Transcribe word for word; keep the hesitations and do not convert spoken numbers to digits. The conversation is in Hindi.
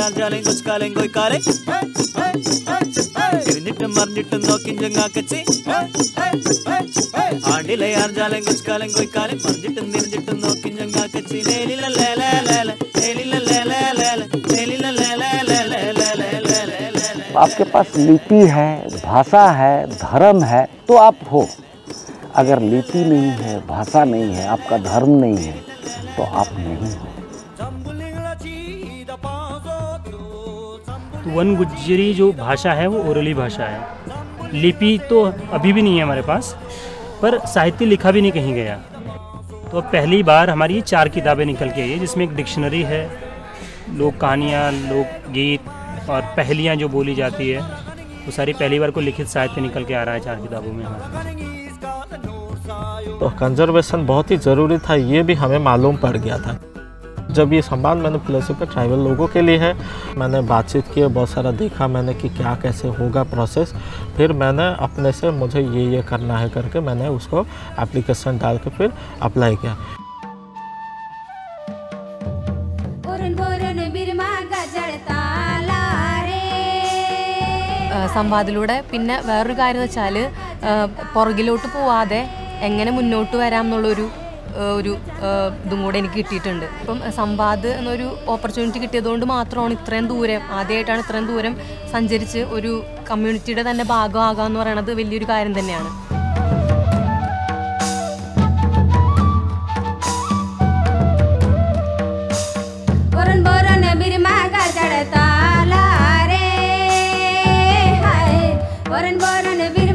ആർജാലയും കൊച്ചുകാലയും കോയിക്കാലെ തിരിഞ്ഞിട്ടും മറിഞ്ഞിട്ടും നോക്കി ചങ്ങാക്കച്ചി ആണ്ടിലെ ആർജാലയും കൊച്ചുകാലയും കോയിക്കാലെ മറിഞ്ഞിട്ടും തിരിഞ്ഞിട്ടും നോക്കി ചങ്ങാക്കച്ചി आपके पास लिपि है, भाषा है, धर्म है तो आप हो। अगर लिपि नहीं है, भाषा नहीं है, आपका धर्म नहीं है तो आप नहीं हो। वन गुज्जरी जो भाषा है वो ओरली भाषा है। लिपि तो अभी भी नहीं है हमारे पास, पर साहित्य लिखा भी नहीं कहीं गया। तो पहली बार हमारी चार किताबें निकल के आई है, जिसमें एक डिक्शनरी है, लोक कहानियाँ, लोकगीत और पहेलियाँ जो बोली जाती है वो सारी पहली बार को लिखित साहित्य निकल के आ रहा है चार किताबों में हमारे। तो कंजर्वेशन बहुत ही ज़रूरी था, ये भी हमें मालूम पड़ गया था। जब ये संवाद मैंने फिलोसफी पे ट्राइबल लोगों के लिए है, मैंने बातचीत की, बहुत सारा देखा मैंने कि क्या कैसे होगा प्रोसेस। फिर मैंने अपने से मुझे ये ये करना है करके मैंने उसको एप्लीकेशन डाल के फिर अप्लाई किया। സംവാദത്തിലൂടെ പിന്നെ വേറൊരു കാര്യം എന്ന് വെച്ചാൽ പുറകിലോട്ട് പോവാതെ എങ്ങനെ മുന്നോട്ട് വരാം എന്നുള്ളൊരു ഒരു ഇതും കൂടെ എനിക്ക് കിട്ടിയിട്ടുണ്ട്. ഇപ്പം സംവാദ് എന്നൊരു ഓപ്പർച്യൂണിറ്റി കിട്ടിയതുകൊണ്ട് മാത്രമാണ് ഇത്രയും ദൂരം ആദ്യമായിട്ടാണ് ഇത്രയും ദൂരം സഞ്ചരിച്ച് ഒരു കമ്മ്യൂണിറ്റിയുടെ തന്നെ ഭാഗമാകുക എന്ന് പറയുന്നത് വലിയൊരു കാര്യം തന്നെയാണ്. Boran boran